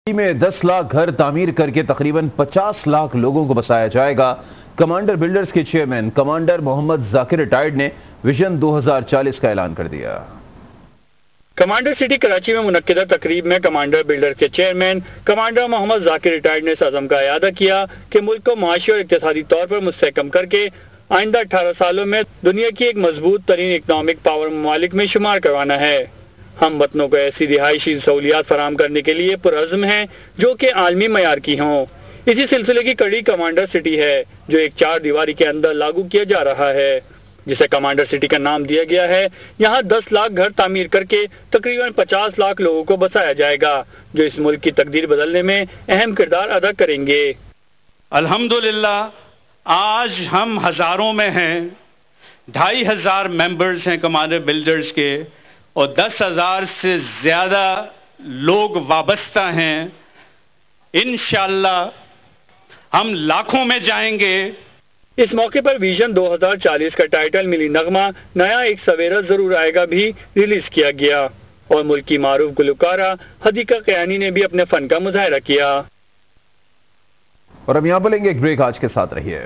میں 10 لاکھ گھر تعمیر کر کے تقریباً 50 لاکھ لوگوں کو بسایا جائے گا۔ کمانڈر بلڈرز کے chairman commander Muhammad Zakir retired نے ویژن 2040 کا اعلان کر دیا۔ کمانڈر سٹی کراچی میں منعقدہ تقریب میں کمانڈر بلڈرز کے chairman commander Muhammad Zakir retired نے اس عزم کا اعادہ کیا کہ ملک کو معاشی اور اقتصادی طور پر مستحکم کر کے آئندہ 18 سالوں میں دنیا کی ایک مضبوط ترین اکنامک پاور ممالک میں شمار کروانا ہے۔ ہم وطنوں کو ایسی رہائشی سہولیات فراہم کرنے کے لیے پرعزم ہیں جو کہ عالمی معیار کی ہوں۔ اسی سلسلے کی کڑی کمانڈر سٹی ہے جو ایک 4 دیواری کے اندر لاگو کیا جا رہا ہے، جسے کمانڈر سٹی کا نام دیا گیا ہے۔ یہاں 10 لاکھ گھر تعمیر کر کے تقریباً 50 لاکھ لوگوں کو بسایا جائے گا جو اس ملک کی تقدیر بدلنے میں اہم کردار ادا کریں گے۔ الحمدللہ آج ہم ہزاروں میں ہیں، 2500 ممبرز ہیں کمانڈر بلڈرز کے اور 10,000 سے زیادہ لوگ وابستہ ہیں۔ انشاءاللہ ہم لاکھوں میں جائیں گے۔ اس موقع پر ویژن 2040 کا ٹائٹل ملی نغمہ نیا ایک سویرا ضرور آئے گا بھی ریلیز کیا گیا اور ملک کی معروف گلوکارہ حدیقہ قیانی نے بھی اپنے فن کا مظاہرہ کیا۔ اور ہم یہاں بولیں گے ایک بریک، آج کے ساتھ رہیے۔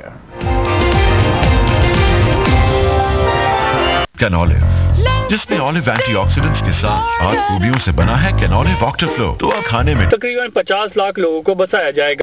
کینولیو جس میں اولیو اینٹی آکسیڈنٹس کے ساتھ 8 خوبیوں سے بنا ہے، کینولیو واٹر فلو تو کھانے میں تقریباً 50 لاکھ لوگوں کو بسایا جائے گا۔